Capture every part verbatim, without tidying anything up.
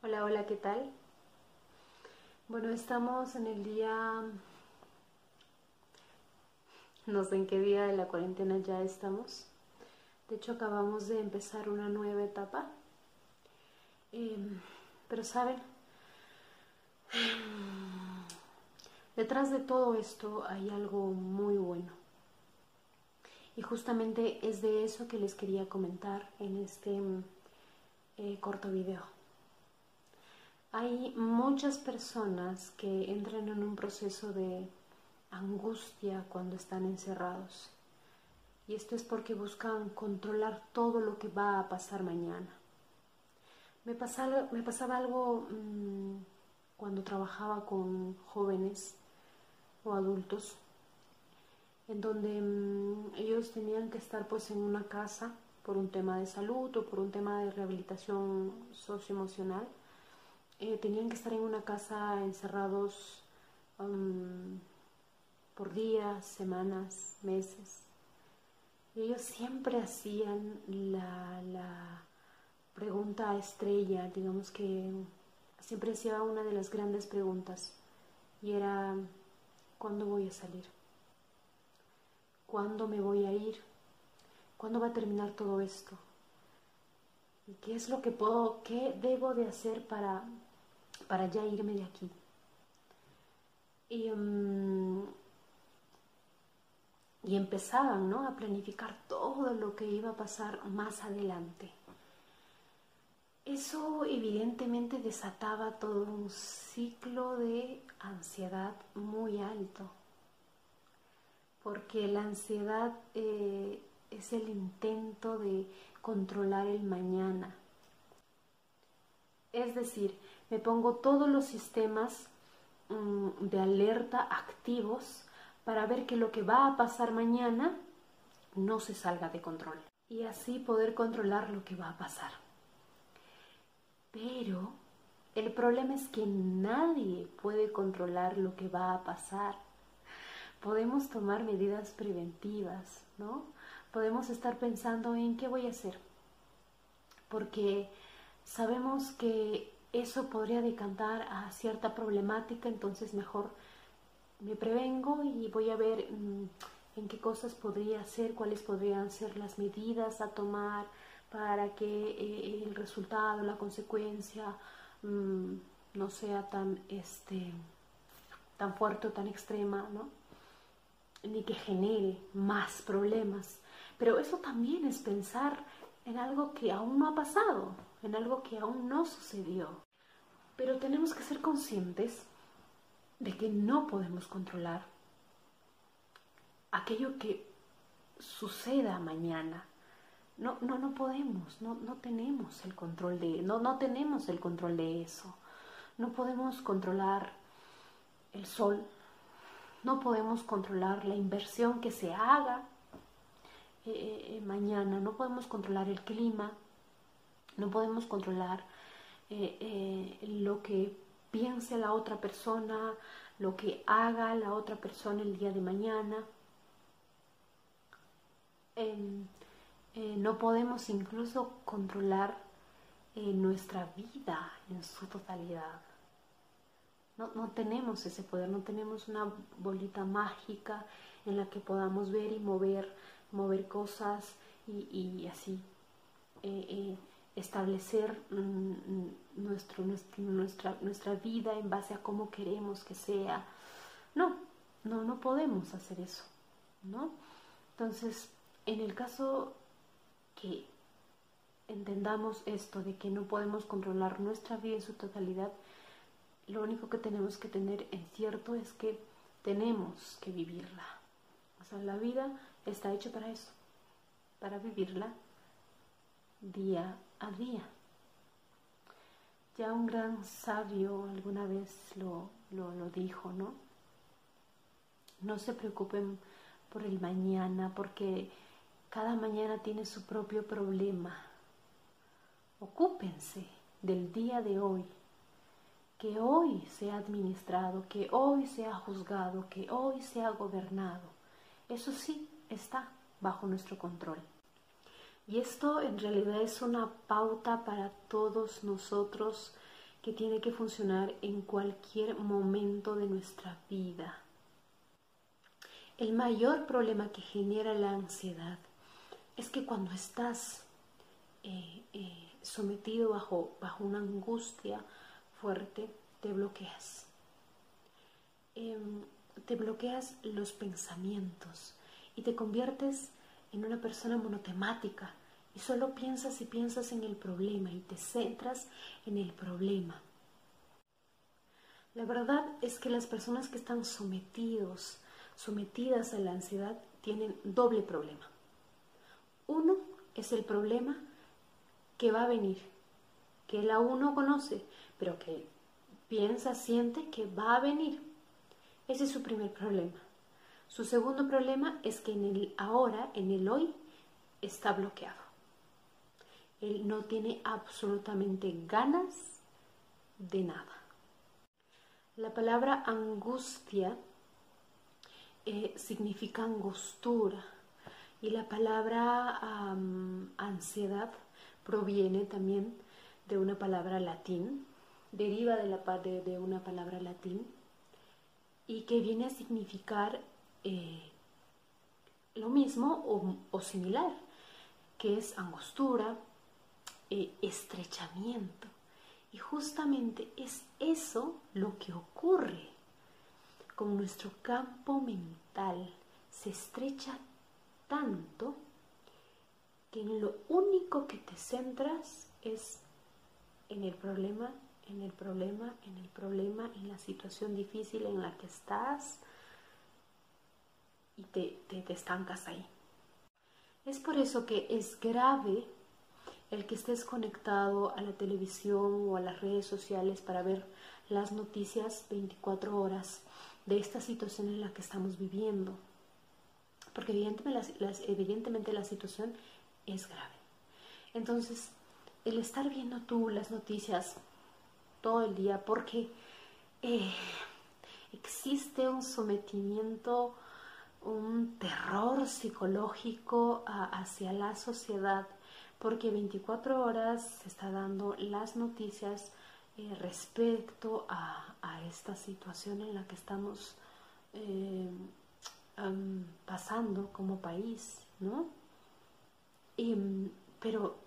Hola, hola, ¿qué tal? Bueno, estamos en el día, no sé en qué día de la cuarentena ya estamos. De hecho, acabamos de empezar una nueva etapa. Eh, pero, ¿saben? Detrás de todo esto hay algo muy bueno. Y justamente es de eso que les quería comentar en este eh, corto video. Hay muchas personas que entran en un proceso de angustia cuando están encerrados. Y esto es porque buscan controlar todo lo que va a pasar mañana. Me pasaba, me pasaba algo mmm, cuando trabajaba con jóvenes o adultos, en donde mmm, ellos tenían que estar pues en una casa por un tema de salud o por un tema de rehabilitación socioemocional. Eh, tenían que estar en una casa encerrados um, por días, semanas, meses. Y ellos siempre hacían la, la pregunta estrella, digamos que siempre hacía una de las grandes preguntas, y era: ¿cuándo voy a salir? ¿Cuándo me voy a ir? ¿Cuándo va a terminar todo esto? ¿Y qué es lo que puedo, qué debo de hacer para, para ya irme de aquí? Y, um, y empezaban, ¿no?, a planificar todo lo que iba a pasar más adelante. Eso evidentemente desataba todo un ciclo de ansiedad muy alto, porque la ansiedad eh, es el intento de controlar el mañana. Es decir, me pongo todos los sistemas um, de alerta activos para ver que lo que va a pasar mañana no se salga de control, y así poder controlar lo que va a pasar. Pero el problema es que nadie puede controlar lo que va a pasar. Podemos tomar medidas preventivas, ¿no? Podemos estar pensando en qué voy a hacer, porque sabemos que eso podría decantar a cierta problemática, entonces mejor me prevengo y voy a ver mmm, en qué cosas podría hacer, cuáles podrían ser las medidas a tomar para que eh, el resultado, la consecuencia mmm, no sea tan, este, tan fuerte o tan extrema, ¿no?, ni que genere más problemas. Pero eso también es pensar en algo que aún no ha pasado, en algo que aún no sucedió. Pero tenemos que ser conscientes de que no podemos controlar aquello que suceda mañana. No, no, no podemos, no, no tenemos el control de, no, no tenemos el control de eso. No podemos controlar el sol, no podemos controlar la inversión que se haga eh, mañana, no podemos controlar el clima, no podemos controlar eh, eh, lo que piense la otra persona, lo que haga la otra persona el día de mañana. Eh, eh, no podemos incluso controlar eh, nuestra vida en su totalidad. No, no tenemos ese poder, no tenemos una bolita mágica en la que podamos ver y mover, mover cosas y, y así eh, eh, establecer mm, nuestro, nuestro, nuestra, nuestra vida en base a cómo queremos que sea. No, no, no podemos hacer eso, ¿no? Entonces, en el caso que entendamos esto de que no podemos controlar nuestra vida en su totalidad, lo único que tenemos que tener en cierto es que tenemos que vivirla. O sea, la vida está hecha para eso, para vivirla día a día. Ya un gran sabio alguna vez lo, lo, lo dijo, ¿no? No se preocupen por el mañana, porque cada mañana tiene su propio problema. Ocúpense del día de hoy, que hoy sea administrado, que hoy sea juzgado, que hoy sea gobernado. Eso sí está bajo nuestro control. Y esto en realidad es una pauta para todos nosotros que tiene que funcionar en cualquier momento de nuestra vida. El mayor problema que genera la ansiedad es que cuando estás eh, eh, sometido bajo, bajo una angustia fuerte, te bloqueas. Eh, te bloqueas los pensamientos y te conviertes en una persona monotemática y solo piensas y piensas en el problema y te centras en el problema. La verdad es que las personas que están sometidos, sometidas a la ansiedad tienen doble problema. Uno es el problema que va a venir, que él aún no conoce, pero que piensa, siente que va a venir. Ese es su primer problema. Su segundo problema es que en el ahora, en el hoy, está bloqueado. Él no tiene absolutamente ganas de nada. La palabra angustia eh, significa angostura y la palabra um, ansiedad proviene también de una palabra latín, deriva de, la, de, de una palabra latín y que viene a significar eh, lo mismo o, o similar, que es angostura, eh, estrechamiento. Y justamente es eso lo que ocurre con nuestro campo mental. Se estrecha tanto que en lo único que te centras es en el problema, en el problema, en el problema, en la situación difícil en la que estás y te, te, te estancas ahí. Es por eso que es grave el que estés conectado a la televisión o a las redes sociales para ver las noticias veinticuatro horas de esta situación en la que estamos viviendo. Porque evidentemente la, la, evidentemente la situación es grave. Entonces, el estar viendo tú las noticias todo el día, porque eh, existe un sometimiento, un terror psicológico a, hacia la sociedad, porque veinticuatro horas se está dando las noticias eh, respecto a, a esta situación en la que estamos eh, um, pasando como país, ¿no? Y, pero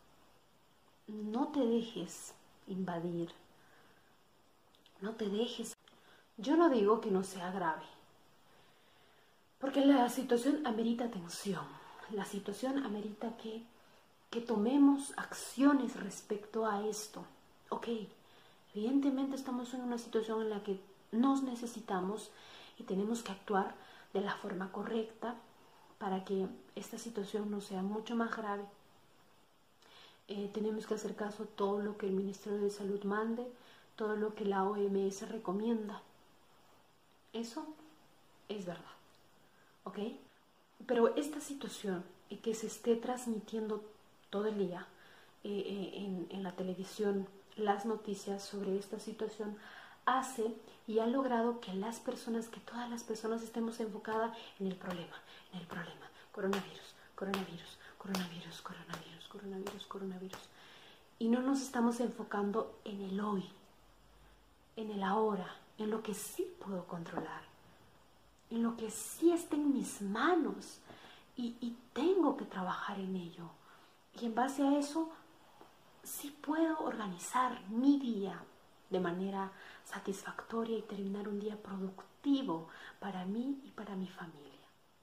no te dejes invadir, no te dejes. Yo no digo que no sea grave, porque la situación amerita atención, la situación amerita que que tomemos acciones respecto a esto. Ok, evidentemente estamos en una situación en la que nos necesitamos y tenemos que actuar de la forma correcta para que esta situación no sea mucho más grave. Eh, tenemos que hacer caso a todo lo que el Ministerio de Salud mande, todo lo que la O M S recomienda. Eso es verdad, ¿ok? Pero esta situación y que se esté transmitiendo todo el día eh, en, en la televisión las noticias sobre esta situación hace y ha logrado que las personas, que todas las personas estemos enfocadas en el problema, en el problema, coronavirus, coronavirus, coronavirus, coronavirus, coronavirus, coronavirus, y no nos estamos enfocando en el hoy, en el ahora, en lo que sí puedo controlar, en lo que sí está en mis manos y, y tengo que trabajar en ello. Y en base a eso, sí puedo organizar mi día de manera satisfactoria y terminar un día productivo para mí y para mi familia.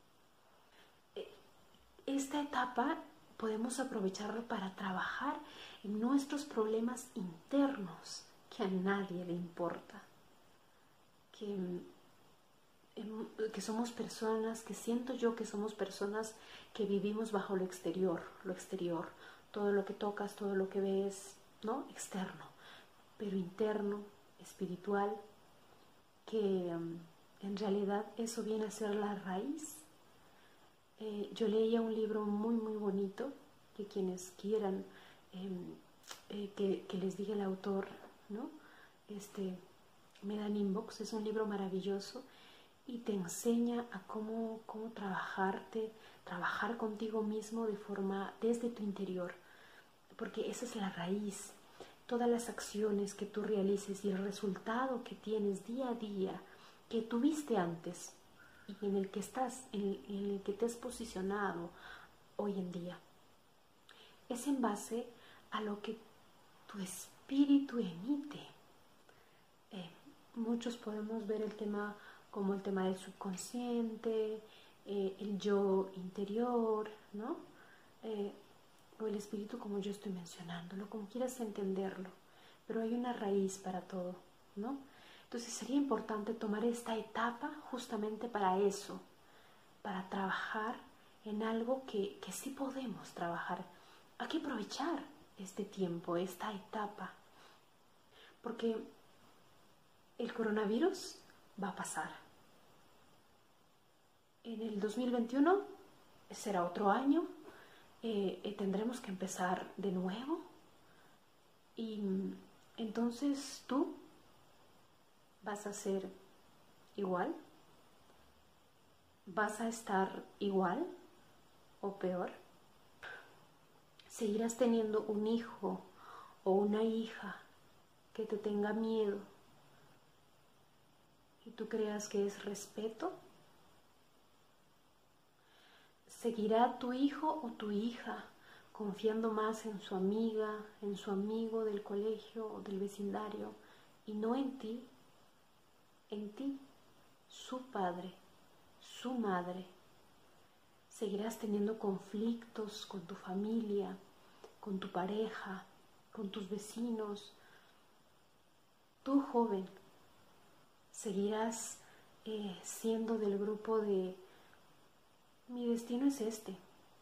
Esta etapa podemos aprovecharla para trabajar en nuestros problemas internos, que a nadie le importa. Que, que somos personas, que siento yo que somos personas que vivimos bajo lo exterior, lo exterior, todo lo que tocas, todo lo que ves, ¿no? Externo, pero interno, espiritual, que um, en realidad eso viene a ser la raíz. Eh, yo leía un libro muy muy bonito, que quienes quieran eh, eh, que, que les diga el autor, ¿no? Este, me dan inbox, es un libro maravilloso y te enseña a cómo, cómo trabajarte, trabajar contigo mismo de forma desde tu interior, porque esa es la raíz. todas las acciones que tú realices y el resultado que tienes día a día, que tuviste antes y en el que estás, en el que te has posicionado hoy en día, es en base a lo que tu espíritu emite. Eh, muchos podemos ver el tema como el tema del subconsciente, eh, el yo interior, ¿no? Eh, o el espíritu, como yo estoy mencionándolo, como quieras entenderlo, pero hay una raíz para todo, ¿no? Entonces sería importante tomar esta etapa justamente para eso, para trabajar en algo que, que sí podemos trabajar. Hay que aprovechar este tiempo, esta etapa, porque el coronavirus va a pasar. En el dos mil veintiuno será otro año, eh, eh, tendremos que empezar de nuevo y entonces tú vas a ser igual, vas a estar igual o peor. Seguirás teniendo un hijo o una hija que te tenga miedo y tú creas que es respeto. ¿Seguirá tu hijo o tu hija confiando más en su amiga, en su amigo del colegio o del vecindario y no en ti? En ti, su padre, su madre. Seguirás teniendo conflictos con tu familia, con tu pareja, con tus vecinos. Tú, joven, seguirás eh, siendo del grupo de mi destino es este.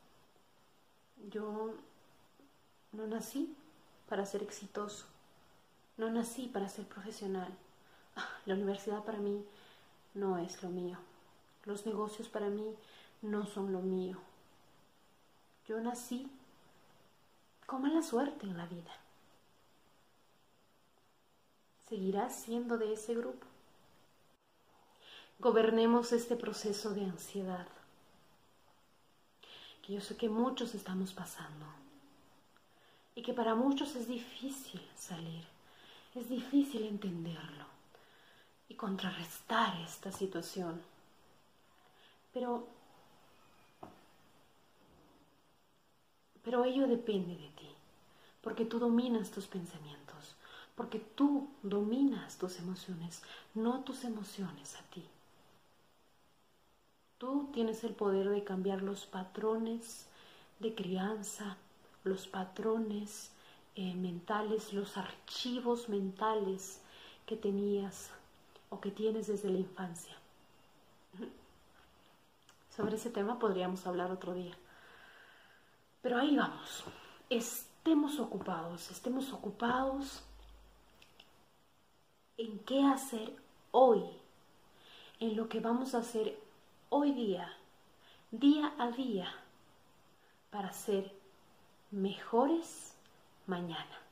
Yo no nací para ser exitoso, no nací para ser profesional. La universidad para mí no es lo mío. Los negocios para mí no son lo mío. Yo nací con mala suerte en la vida. ¿Seguirás siendo de ese grupo? Gobernemos este proceso de ansiedad, que yo sé que muchos estamos pasando y que para muchos es difícil salir, es difícil entenderlo y contrarrestar esta situación. Pero, pero ello depende de ti, porque tú dominas tus pensamientos, porque tú dominas tus emociones, no tus emociones a ti. Tú tienes el poder de cambiar los patrones de crianza, los patrones eh, mentales, los archivos mentales que tenías o que tienes desde la infancia. Sobre ese tema podríamos hablar otro día. Pero ahí vamos. Estemos ocupados, estemos ocupados en qué hacer hoy, en lo que vamos a hacer hoy día, día a día, para ser mejores mañana.